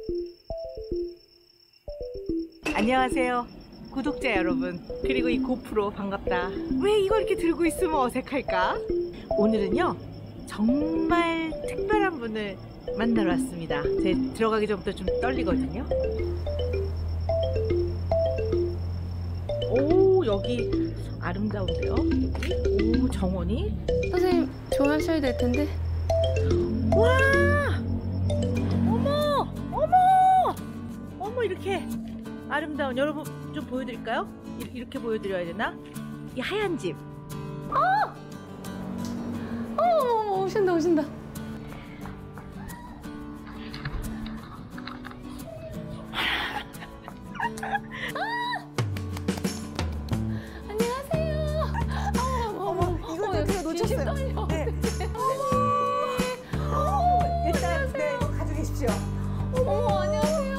안녕하세요 구독자 여러분, 그리고 이 고프로 반갑다. 왜 이걸 이렇게 들고 있으면 어색할까? 오늘은요 정말 특별한 분을 만나러 왔습니다. 제가 들어가기 전부터 좀 떨리거든요. 오, 여기 아름다운데요? 오, 정원이? 선생님 좋아하셔야 될 텐데. 와! 어머! 어머! 어머, 이렇게 아름다운, 여러분 좀 보여드릴까요? 이렇게 보여드려야 되나? 이 하얀 집. 어머, 오신다 오신다. 안녕하세요. 어머, 이거 제가 놓쳤어요. 네. 일단 네, 이거 가지고 계십시오. 어머, 안녕하세요.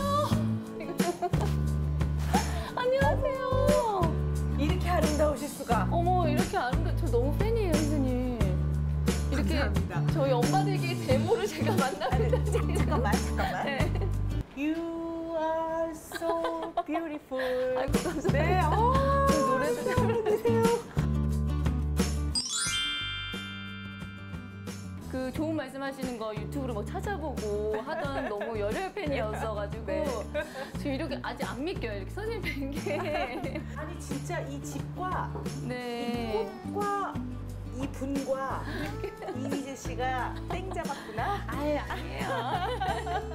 안녕하세요. 이렇게 아름다우실 수가. 어머, 이렇게 아름다워. 저 너무 팬이에요, 선생님. 이렇게 감사합니다. 저희 엄마들끼리 데모를 제가 만납니다. 잠깐만. 네. You are so beautiful. 아이고, 감사합니다. 네, 노래도 잘 부르세요. 그 좋은 말씀하시는 거 유튜브로 막 찾아보고 하던 너무 열혈 팬이었어가지고 네. 지금 이렇게 아직 안 믿겨요. 이렇게 선생님 뵌 게. 아니 진짜 이 집과 네. 이 꽃과 이 분과 이휘재 씨가 땡 잡았구나. 아예 아니에요.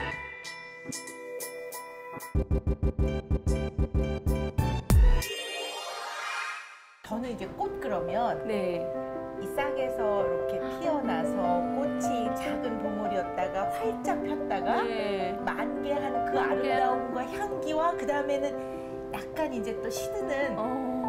저는 이제 꽃 그러면 네. 이 싹에서 이렇게 피어나서 꽃이 작은 동물이었다가 활짝 폈다가 네. 만개하는 그 아름다움과 향기와 그 다음에는 약간 이제 또 시드는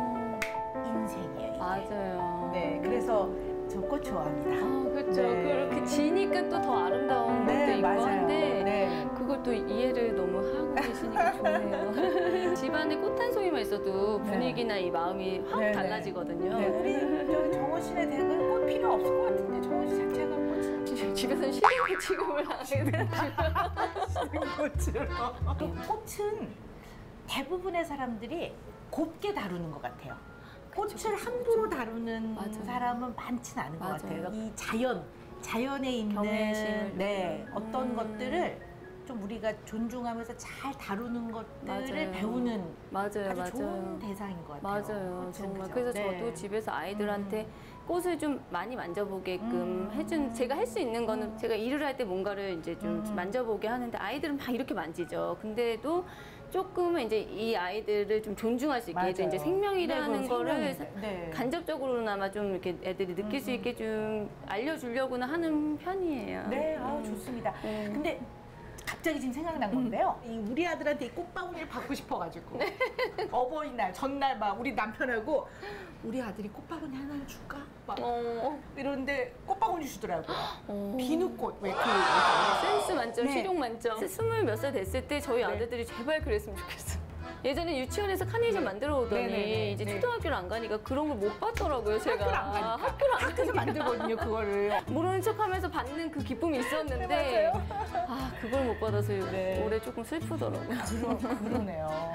인생이에요. 이게. 맞아요. 네, 그래서 저 꽃 좋아합니다. 그렇죠. 네. 그렇게 지니까 또 더 아름다운 것도 네, 있고 맞아요. 한데 네. 그걸 또 이해를 너무 하고 계시니까 좋네요. 집안에 꽃 한 송이만 있어도 분위기나 이 마음이 확 네, 달라지거든요. 네, 우리 저기 정원 씨네 댁은 꽃 필요 없을 것 같은데 정원 씨 자체가 꽃이 집에서는 시골 취급을 하게 돼가지고. 꽃으로. 꽃은 대부분의 사람들이 곱게 다루는 것 같아요. 꽃을 함부로 다루는 맞아요. 사람은 많진 않은 것 맞아요. 같아요. 이 자연에 있는 경외심을 네, 어떤 것들을 좀 우리가 존중하면서 잘 다루는 것들을 맞아요. 배우는 맞아요, 아주 좋은 맞아요. 대상인 것 같아요. 맞아요, 꽃은, 정말. 그죠? 그래서 네. 저도 집에서 아이들한테 꽃을 좀 많이 만져보게끔 해준, 제가 할 수 있는 거는 제가 일을 할 때 뭔가를 이제 좀 만져보게 하는데 아이들은 막 이렇게 만지죠. 근데도 조금은 이제 이 아이들을 좀 존중할 수 있게 맞아요. 해도 이제 생명이라는 네, 거를 생명인데. 네. 간접적으로나마 좀 이렇게 애들이 느낄 수 있게 좀 알려주려고는 하는 편이에요. 네, 아우 좋습니다. 네. 근데 갑자기 지금 생각난 건데요. 이 우리 아들한테 이 꽃바구니를 받고 싶어가지고 어버이날 전날 막 우리 남편하고 우리 아들이 꽃바구니 하나를 줄까? 막 이러는데 꽃바구니 주더라고요. 비누꽃 왜 센스 만점, 네. 실용 만점. 20몇 살 됐을 때 저희 아들들이 제발 그랬으면 좋겠어요. 예전에 유치원에서 카네이션 만들어 오더니 네네네. 이제 네. 초등학교를 안 가니까 그런 걸 못 받더라고요, 제가. 학교를 안 가니까. 학교를 안 학교에서 만들거든요 그거를. 모르는 척하면서 받는 그 기쁨이 있었는데 아, 그걸 못 받아서 네. 올해 조금 슬프더라고요. 그러네요.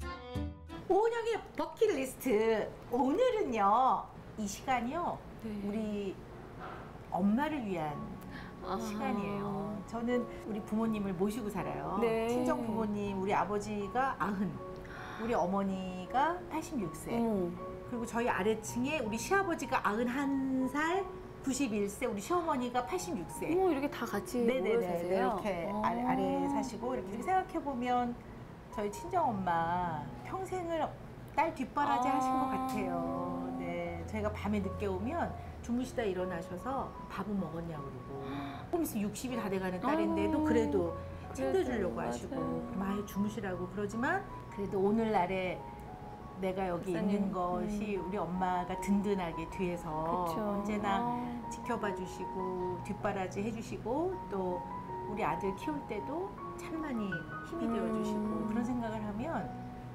오은영의 버킷리스트 오늘은요 이 시간이요 네. 우리 엄마를 위한 아. 시간이에요. 저는 우리 부모님을 모시고 살아요. 네. 친정 부모님, 우리 아버지가 90, 우리 어머니가 86세. 그리고 저희 아래층에 우리 시아버지가 91살, 91세, 우리 시어머니가 86세. 이렇게 다 같이 모여 네네네. 사세요? 이렇게 아래 사시고 이렇게 생각해 보면 저희 친정 엄마 평생을 딸 뒷바라지 하신 것 같아요. 네, 저희가 밤에 늦게 오면 주무시다 일어나셔서 밥은 먹었냐고 그러고 조금 있으면 60이 다 돼가는 딸인데도 그래도 챙겨주려고 하시고 많이 주무시라고 그러지만 그래도 오늘날에 내가 여기 있는 것이 우리 엄마가 든든하게 뒤에서 그쵸. 언제나 지켜봐 주시고 뒷바라지 해주시고 또 우리 아들 키울 때도 참 많이 힘이 되어주시고 그런 생각을 하면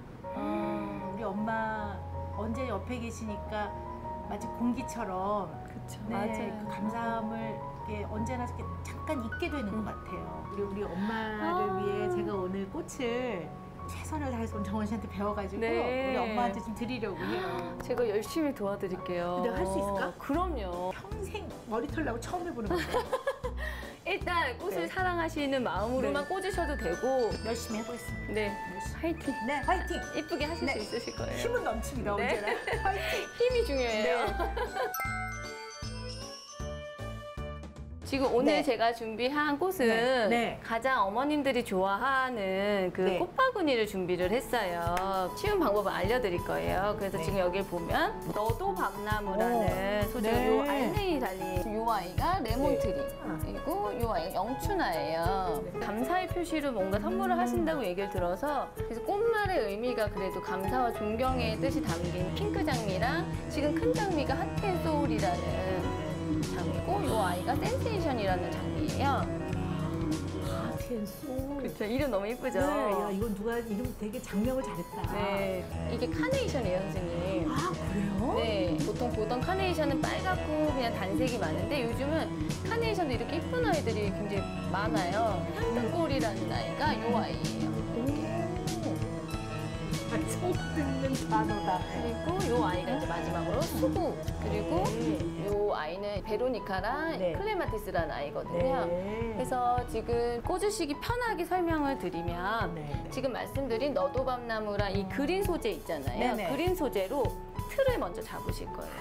우리 엄마 언제 옆에 계시니까 마치 공기처럼 그쵸. 네, 맞아요. 그 감사함을 이렇게 언제나 이렇게 잠깐 잊게 되는 것 같아요. 우리 엄마를 위해 꽃을 최선을 다해서 정원 씨한테 배워가지고 네. 우리 엄마한테 좀 드리려고 해요. 제가 열심히 도와드릴게요. 내가 할 수 있을까? 그럼요. 평생 머리털 나고 처음 해보는 건데 일단 꽃을 네. 사랑하시는 마음으로만 네. 꽂으셔도 되고 열심히 해보겠습니다. 네, 화이팅! 네, 화이팅! 이쁘게 하실 네. 수 있으실 거예요. 힘은 넘칩니다, 네. 언제나. 화이팅! 힘이 중요해요. 네. 지금 오늘 네. 제가 준비한 꽃은 네. 네. 가장 어머님들이 좋아하는 그 네. 꽃바구니를 준비를 했어요. 쉬운 방법을 알려드릴 거예요. 그래서 네. 지금 여기 보면 너도 밤나무라는 오. 소재가 네. 요 알맹이 달린 요 아이가 레몬트리 네. 그리고 요 아이가 영춘아예요. 네. 감사의 표시로 뭔가 선물을 하신다고 얘기를 들어서 그래서 꽃말의 의미가 그래도 감사와 존경의 뜻이 담긴 핑크 장미랑 지금 큰 장미가 핫앤소울이라는 장미고 요 아이가 센세이션이라는 장미예요. 소. 그렇죠. 이름 너무 이쁘죠? 네, 야, 이건 누가 이름 되게 장명을 잘했다. 네. 이게 카네이션이에요, 선생님. 아, 그래요? 네. 보통 보던 카네이션은 빨갛고 그냥 단색이 많은데 요즘은 카네이션도 이렇게 이쁜 아이들이 굉장히 많아요. 향등골이라는 아이가 요 아이예요. 처음 듣는 단어다. 그리고 요 아이가 이제 마지막으로 수구. 그리고 요 아이는 베로니카랑 네. 클레마티스라는 아이거든요. 그래서 지금 꽂으시기 편하게 설명을 드리면 네. 지금 말씀드린 너도 밤나무랑 이 그린 소재 있잖아요. 네네. 그린 소재로 틀을 먼저 잡으실 거예요.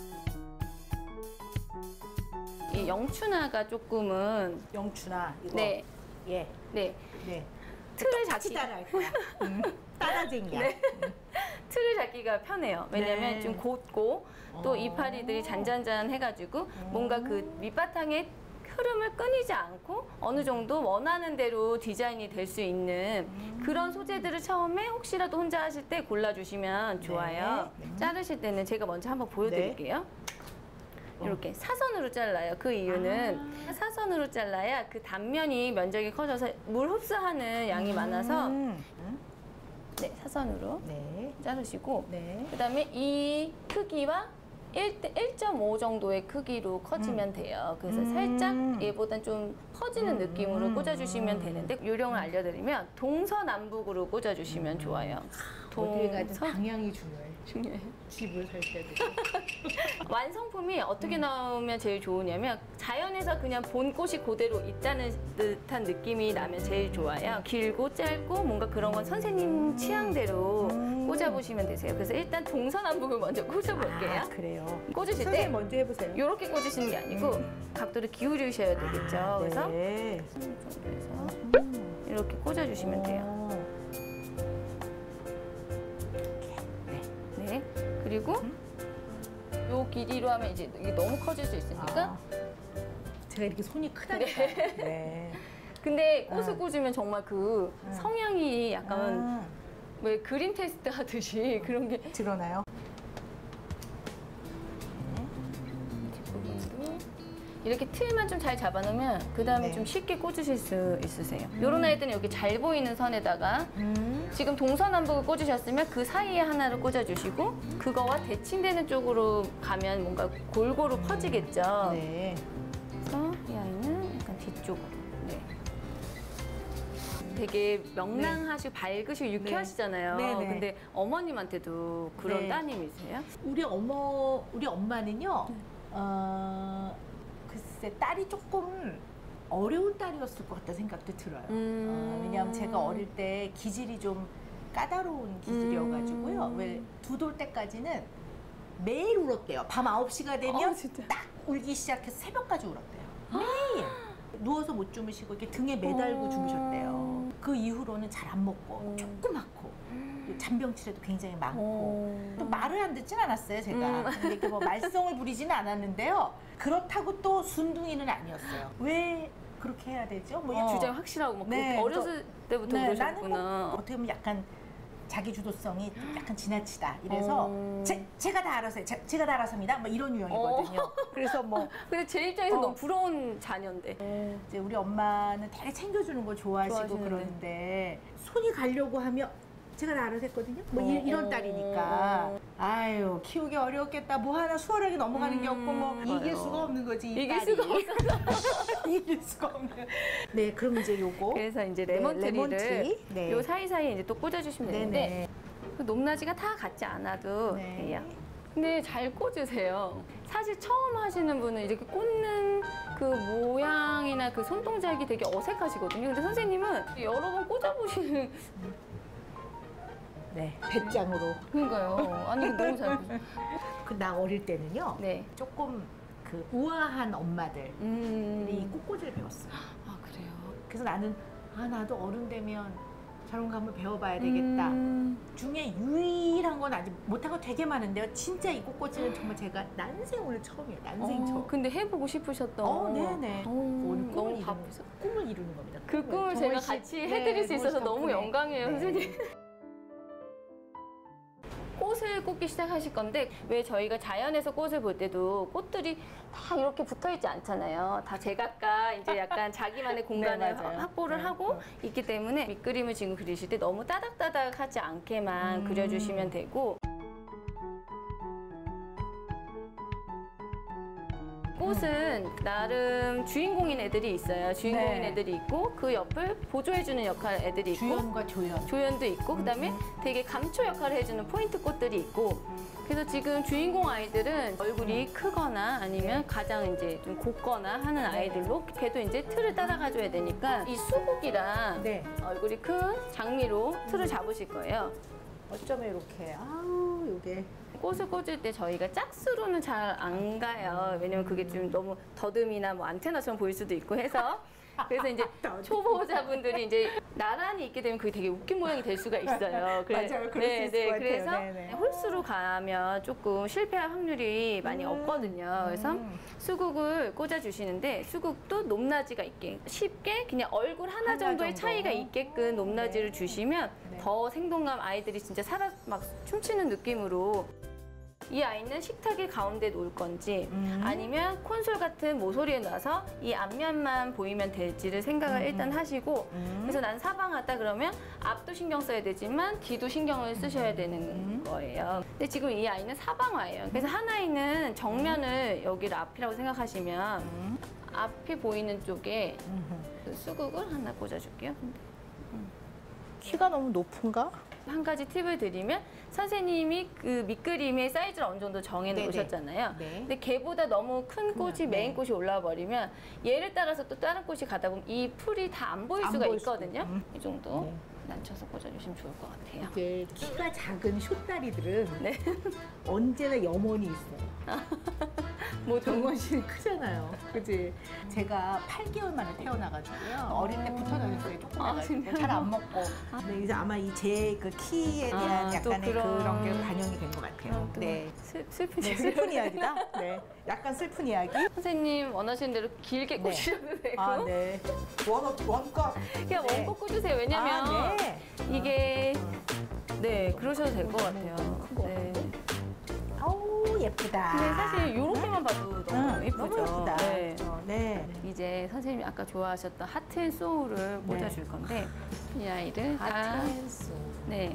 이 영춘화가 조금은 영춘아, 이거. 네, 예. 네 네. 틀을 같이 잡기 따라할 거야. 따라쟁이야. 네. 틀을 잡기가 편해요. 왜냐면 네. 좀 곧고 또 이파리들이 잔잔잔 해가지고 뭔가 그 밑바탕에 흐름을 끊이지 않고 어느 정도 원하는 대로 디자인이 될 수 있는 그런 소재들을 처음에 혹시라도 혼자 하실 때 골라주시면 좋아요. 네. 자르실 때는 제가 먼저 한번 보여드릴게요. 이렇게 사선으로 잘라요. 그 이유는 사선으로 잘라야 그 단면이 면적이 커져서 물 흡수하는 양이 많아서 네, 사선으로 네. 자르시고 네. 그다음에 이 크기와 1.5 정도의 크기로 커지면 돼요. 그래서 살짝 얘보단 좀 퍼지는 느낌으로 꽂아주시면 되는데 요령을 알려드리면 동서남북으로 꽂아주시면 좋아요. 어딜 가든 방향이 중요해. 중요해요. 집을 살 때도. 완성품이 어떻게 나오면 제일 좋으냐면 자연에서 그냥 본 꽃이 그대로 있다는 듯한 느낌이 나면 제일 좋아요. 길고 짧고 뭔가 그런 건 선생님 취향대로 꽂아보시면 되세요. 그래서 일단 동서남북을 먼저 꽂아볼게요. 아, 그래요. 꽂으실 때 선생님 먼저 해보세요. 이렇게 꽂으시는 게 아니고 각도를 기울이셔야 되겠죠. 그래서 네. 정도에서 이렇게 꽂아주시면 돼요. 네. 그리고 요 길이로 하면 이제 이게 너무 커질 수 있으니까. 제가 이렇게 손이 크다니까. 네. 근데 꽃을 꽂으면 정말 그 성향이 약간 아, 왜 그림 테스트 하듯이 그런 게 드러나요? 뒷부분도 이렇게 틀만 좀 잘 잡아놓으면 그 다음에 네. 좀 쉽게 꽂으실 수 있으세요. 이런 아이들은 여기 잘 보이는 선에다가 지금 동서남북을 꽂으셨으면 그 사이에 하나를 꽂아주시고 그거와 대칭되는 쪽으로 가면 뭔가 골고루 퍼지겠죠. 네. 그래서 이 아이는 약간 뒤쪽으로. 네. 되게 명랑하시고 밝으시고 유쾌하시잖아요. 네, 네. 근데 어머님한테도 그런 네. 따님이세요? 우리 엄마는요. 글쎄 딸이 조금 어려운 딸이었을 것 같다 생각도 들어요. 왜냐하면 제가 어릴 때 기질이 좀 까다로운 기질이어가지고요. 왜 두 돌 때까지는 매일 울었대요. 밤 9시가 되면 딱 울기 시작해서 새벽까지 울었대요. 매일. 누워서 못 주무시고 이렇게 등에 매달고 주무셨대요. 그 이후로는 잘 안 먹고 조그맣고 잔병치레도 굉장히 많고 또 말을 안 듣진 않았어요 제가. 근데 이렇게 뭐 말썽을 부리지는 않았는데요. 그렇다고 또 순둥이는 아니었어요. 왜 그렇게 해야 되죠? 뭐 주장 확실하고 막 네, 어렸을 때부터 나는 그러셨구나. 뭐 어떻게 보면 약간 자기 주도성이 약간 지나치다. 이래서 제가 다 알아서 제가 다 알아서입니다. 뭐 이런 유형이거든요. 그래서 뭐 근데 제 입장에서 너무 부러운 자녀인데. 이제 우리 엄마는 되게 챙겨주는 거 좋아하시고 좋아하시는데. 그러는데 손이 가려고 하면 제가 나를 했거든요. 뭐 이런 딸이니까. 아유, 키우기 어려웠겠다. 뭐 하나 수월하게 넘어가는 게 없고 뭐 이길 수가 없는 거지. 이 이길 딸이. 수가 없어. 이길 수가 없는. 네, 그럼 이제 요거. 그래서 이제 네, 레몬트리를 레몬티. 네. 요 사이사이에 이제 또 꽂아주시면 되는데 네네. 그 높낮이가 다 같지 않아도 네. 돼요. 근데 잘 꽂으세요. 사실 처음 하시는 분은 이렇게 꽂는 그 모양이나 그 손동작이 되게 어색하시거든요. 근데 선생님은 여러 번 꽂아보시는. 네, 배짱으로. 그러니까요. 아니, 너무 잘 꽂으세요. 나 어릴 때는요. 네. 조금 그 우아한 엄마들이 꽃꽂이를 배웠어요. 아, 그래요? 그래서 나는 나도 어른 되면 저런 거 한번 배워봐야 되겠다. 중에 유일한 건 아직 못한 거 되게 많은데요. 진짜 이 꽃꽂이는 정말 제가 난생 오늘 처음이에요. 난생 처음. 근데 해보고 싶으셨던. 네네. 너무 오늘 바쁘셔. 꿈을 이루는 겁니다. 그 꿈을 제가 정원 같이 씨, 해드릴 수 있어서 정원 씨 너무 덕분에. 영광이에요, 네. 선생님. 꽃을 꽂기 시작하실 건데 왜 저희가 자연에서 꽃을 볼 때도 꽃들이 다 이렇게 붙어 있지 않잖아요. 다 제각각 이제 약간 자기만의 공간을 맞아요. 확보를 네. 하고 있기 때문에 밑그림을 지금 그리실 때 너무 따닥따닥하지 않게만 그려주시면 되고 꽃은 나름 주인공인 애들이 있어요. 주인공인 네. 애들이 있고 그 옆을 보조해주는 역할 애들이 있고 주연과 조연. 조연도 있고 그다음에 되게 감초 역할을 해주는 포인트 꽃들이 있고 그래서 지금 주인공 아이들은 얼굴이 크거나 아니면 가장 이제 좀 곱거나 하는 아이들로 걔도 이제 틀을 따라가줘야 되니까 이 수국이랑 네. 얼굴이 큰 장미로 틀을 잡으실 거예요. 어쩌면 이렇게 요게 꽃을 꽂을 때 저희가 짝수로는 잘 안 가요. 왜냐면 그게 좀 너무 더듬이나 뭐 안테나처럼 보일 수도 있고 해서. 그래서 이제 초보자분들이 이제 나란히 있게 되면 그게 되게 웃긴 모양이 될 수가 있어요. 맞아요. 그럴 수 있을 것 같아요. 그래서 네네. 홀수로 가면 조금 실패할 확률이 많이 없거든요. 그래서 수국을 꽂아주시는데 수국도 높낮이가 있게 쉽게 그냥 얼굴 하나 하나 정도의 정도. 차이가 있게끔 높낮이를 주시면 네. 더 생동감 아이들이 진짜 살아 막 춤추는 느낌으로 이 아이는 식탁의 가운데 놓을 건지 아니면 콘솔 같은 모서리에 놔서 이 앞면만 보이면 될지를 생각을 일단 하시고 그래서 난 사방하다 그러면 앞도 신경 써야 되지만 뒤도 신경을 쓰셔야 되는 거예요. 근데 지금 이 아이는 사방화예요. 그래서 한 아이는 정면을 여기를 앞이라고 생각하시면 앞이 보이는 쪽에 그 수국을 하나 꽂아줄게요. 키가 너무 높은가? 한 가지 팁을 드리면 선생님이 그 밑그림의 사이즈를 어느 정도 정해 네네. 놓으셨잖아요. 네. 근데 걔보다 너무 큰 꽃이 네. 메인 꽃이 올라와 버리면 얘를 따라서 또 다른 꽃이 가다 보면 이 풀이 다 안 보일 안 수가 보일 수도 있거든요. 있고. 이 정도 네. 낮춰서 꽂아주시면 좋을 것 같아요. 이게 키가 작은 쇼다리들은 네. 언제나 염원이 있어요. 뭐 정원 씨는 크잖아요. 그지? 제가 8개월 만에 태어나가지고요. 어릴 때 붙어 다녔어요. 조금 아, 해가지고 진짜요? 잘 안 먹고. 네, 그래서 아마 이 제 그 키에 대한 또 약간의 그런- 그런 게 반영이 된 것 같아요. 또 네. 슬픈 네, 얘기. 슬픈 이야기다. 네, 약간 슬픈 이야기. 선생님 원하시는 대로 길게 네. 꽂으셔도 되고 아, 네. 원컵. 그냥 네. 원꽃 꽂으세요. 왜냐면 아, 네. 이게 네 그러셔도 될 것 같아요. 크고. 네. 아우 예쁘다. 근데 사실 이렇게만 봐도 너무 예쁘죠. 너무 예쁘다. 네. 그렇죠. 네. 이제 선생님이 아까 좋아하셨던 하트 앤 소울을 꽂아줄 건데 이 아이를 다 하트앤소. 네.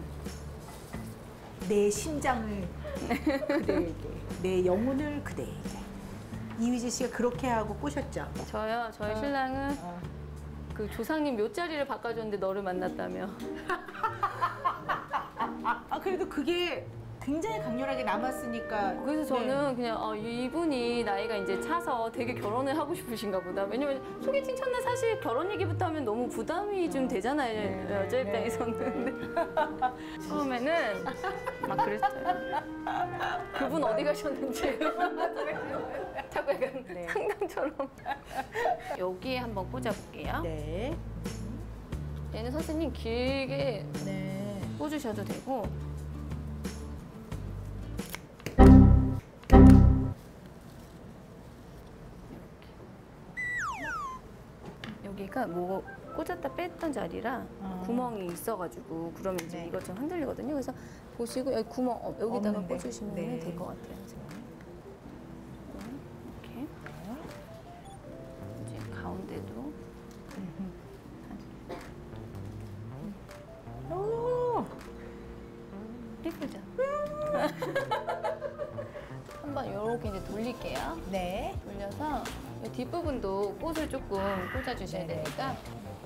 내 심장을 그대에게, 내 영혼을 그대에게. 이휘재 씨가 그렇게 하고 꼬셨죠? 저요. 저희 신랑은 어. 그 조상님 묘자리를 바꿔줬는데 너를 만났다며. 그래도 그게 굉장히 강렬하게 남았으니까. 그래서 저는 그냥 이분이 나이가 이제 차서 되게 결혼을 하고 싶으신가 보다. 왜냐면 소개팅 첫날 사실 결혼 얘기부터 하면 너무 부담이 좀 되잖아요. 네, 여자 네. 입장에서는. 근데 처음에는 막 그랬어요. 그분 어디 가셨는지. 자꾸 약간 네. 상담처럼. 여기에 한번 꽂아볼게요. 네. 얘는 선생님 길게 네. 꽂으셔도 되고. 여기가 뭐 꽂았다 뺐던 자리라 구멍이 있어가지고 그러면 이제 네. 이거 좀 흔들리거든요. 그래서 보시고 여기 구멍 여기다가 없는데. 꽂으시면 네. 될 것 같아요. 이렇게 이제 가운데도 오, 예쁘죠? 한번 이렇게 이제 돌릴게요. 네. 돌려서 이 뒷부분도 꽃을 조금 꽂아주셔야 네네. 되니까.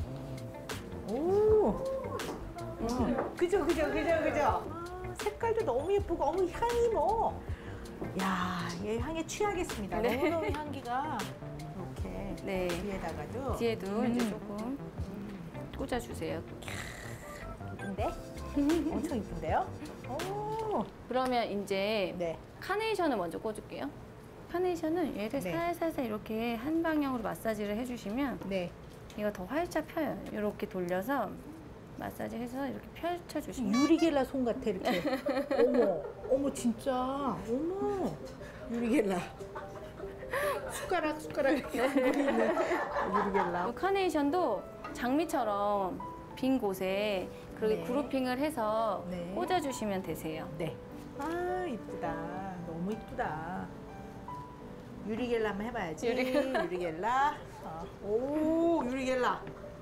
오. 그죠. 색깔도 너무 예쁘고, 향이 뭐. 야, 얘 향에 취하겠습니다. 네. 너무너무 향기가. 이렇게 네. 뒤에다가도. 뒤에도 이제 조금 꽂아주세요. 이쁜데? 엄청 이쁜데요? 오. 그러면 이제 네. 카네이션을 먼저 꽂을게요. 카네이션은 얘를 네. 살살살 이렇게 한 방향으로 마사지를 해주시면 네. 얘가 더 활짝 펴요. 이렇게 돌려서 마사지해서 이렇게 펼쳐주시면. 유리겔라 손 같아, 이렇게. 어머, 진짜. 어머. 유리겔라. 숟가락 이렇게 굴이 있는 유리겔라. 이 카네이션도 장미처럼 빈 곳에 그렇게 네. 그루핑을 해서 네. 꽂아주시면 되세요. 네. 아, 이쁘다. 너무 이쁘다. 유리겔라 한번 해봐야지. 유리겔라. 오, 유리겔라.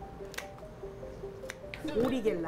오리겔라.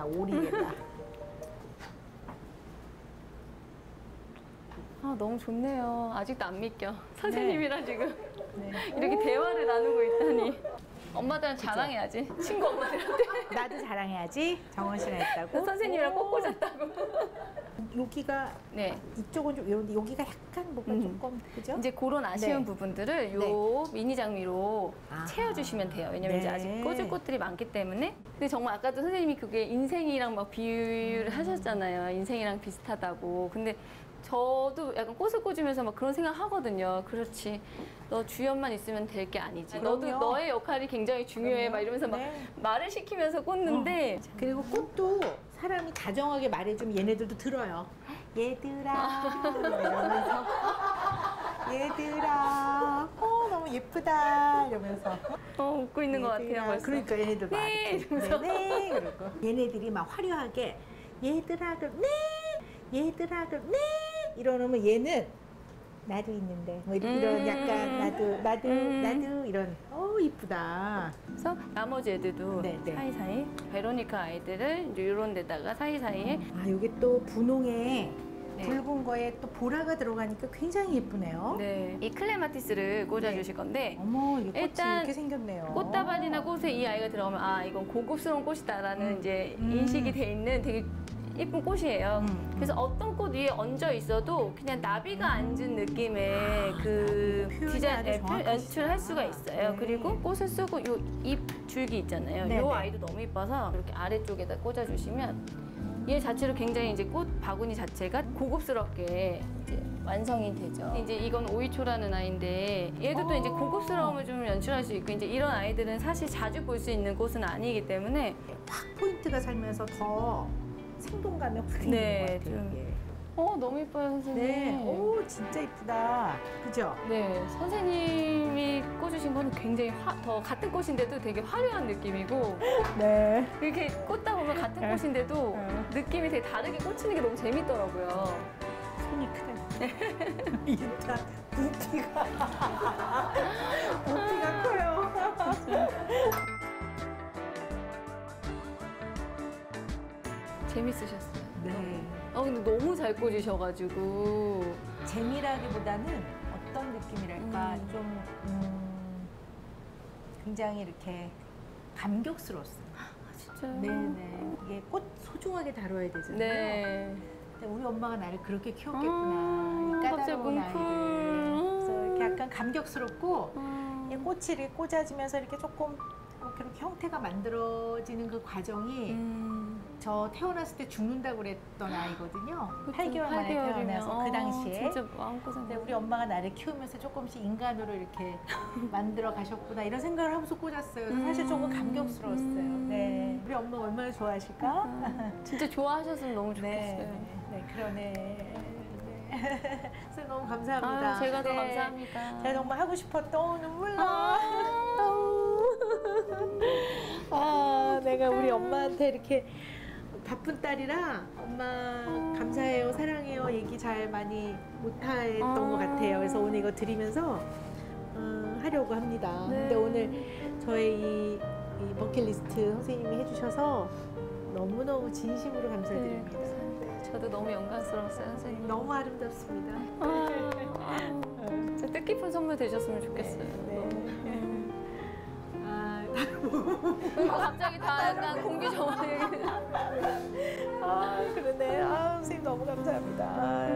아, 너무 좋네요. 아직도 안 믿겨. 선생님이랑 지금 네. 이렇게 대화를 나누고 있다니. 엄마들은 자랑해야지. 친구 엄마들한테. 나도 자랑해야지. 정원 씨랑 했다고. 선생님이랑 꼭 꽂았다고. 여기가 네. 이쪽은 좀 이런데 여기가 약간 뭐가 조금 그죠? 이제 그런 아쉬운 네. 부분들을 요 미니 장미로 아하. 채워주시면 돼요. 왜냐면 이제 네. 아직 꽂을 꽃들이 많기 때문에. 근데 정말 아까도 선생님이 그게 인생이랑 막 비유를 하셨잖아요. 인생이랑 비슷하다고. 근데 저도 약간 꽃을 꽂으면서 막 그런 생각 하거든요. 그렇지. 너 주연만 있으면 될 게 아니지. 너도 그럼요. 너의 역할이 굉장히 중요해. 그럼요. 막 이러면서 막 네. 말을 시키면서 꽂는데. 그리고 꽃도 사람이 다정하게 말해주면 얘네들도 들어요. 얘들아 이러면서 얘들아 너무 예쁘다 이러면서 웃고 있는 것 같아요. 얘들아. 벌써. 그러니까 얘네들 막 네, 이렇게 이러면서. 네 그러고 얘네들이 막 화려하게 얘들아들 네 얘들아들 네 이러면 얘는 나도 있는데 뭐 이런 약간 나도 이런 이쁘다. 그래서 나머지 애들도 네, 네. 사이사이 베로니카 아이들을 이제 이런 데다가 사이사이에 아 이게 또 분홍에 네. 붉은 거에 또 보라가 들어가니까 굉장히 예쁘네요. 네. 이 클레마티스를 꽂아주실 건데 어머 이게 꽃이 일단 이렇게 생겼네요. 꽃다발이나 꽃에 이 아이가 들어가면 아 이건 고급스러운 꽃이다라는 이제 음. 인식이 돼 있는 되게 예쁜 꽃이에요. 그래서 어떤 꽃 위에 얹어 있어도 그냥 나비가 앉은 느낌의 그 표현이 디자인 아주 정확하시다. 연출할 수가 있어요. 네. 그리고 꽃을 쓰고 요 잎 줄기 있잖아요. 네, 요 네. 아이도 너무 예뻐서 이렇게 아래쪽에다 꽂아주시면 얘 자체로 굉장히 이제 꽃 바구니 자체가 고급스럽게 이제 완성이 되죠. 이제 이건 오이초라는 아이인데 얘도 또 이제 고급스러움을 좀 연출할 수 있고 이제 이런 아이들은 사실 자주 볼 수 있는 꽃은 아니기 때문에 확 포인트가 살면서 더 생동감이 확 생기는 네, 것 같아요. 좀. 이게. 너무 예뻐요 선생님. 네, 오 진짜 이쁘다. 그죠? 네, 선생님이 꽂으신 거는 굉장히 더 같은 꽃인데도 되게 화려한 느낌이고 네. 이렇게 꽂다 보면 같은 꽃인데도 느낌이 되게 다르게 꽂히는 게 너무 재밌더라고요. 손이 크다. 일단 부피가 커요. 재밌으셨어요. 네. 근데 너무 잘 꽂으셔가지고 재미라기보다는 어떤 느낌이랄까 좀 굉장히 이렇게 감격스러웠어요. 진짜요? 네네. 이게 꽃 소중하게 다뤄야 되잖아요. 네. 근데 우리 엄마가 나를 그렇게 키웠겠구나. 이 갑자기 까다로운 아이를. 뭉클. 그래서 이렇게 약간 감격스럽고 이 음. 꽃이 이렇게 꽂아지면서 이렇게 조금 이렇게 형태가 만들어지는 그 과정이 저 태어났을 때 죽는다고 그랬던 아이거든요. 8개월 만에 태어나서 그 당시에. 진짜 마음고생. 근데 우리 엄마가 나를 키우면서 조금씩 인간으로 이렇게 만들어 가셨구나 이런 생각을 하면서 꽂았어요. 그래서 사실 조금 감격스러웠어요. 네, 우리 엄마 얼마나 좋아하실까? 진짜 좋아하셨으면 너무 좋겠어요. 네, 그러네. 네. 그래서 너무 감사합니다. 아유, 제가 더 네. 감사합니다. 제가 정말 하고 싶었던 눈물 나. 아, 내가 우리 엄마한테 이렇게 바쁜 딸이라 엄마 감사해요, 사랑해요 얘기 잘 많이 못했던 것 같아요. 그래서 오늘 이거 드리면서 하려고 합니다. 네. 근데 오늘 저의 이 버킷리스트 선생님이 해주셔서 너무너무 진심으로 감사드립니다. 네, 감사합니다. 저도 너무 영광스러웠어요, 선생님. 너무 아름답습니다. 진짜 뜻깊은 선물 되셨으면 좋겠어요. 네. 아, 그리고 갑자기 다 약간 공기 정원에 그러네. 아, 선생님 너무 감사합니다. 아,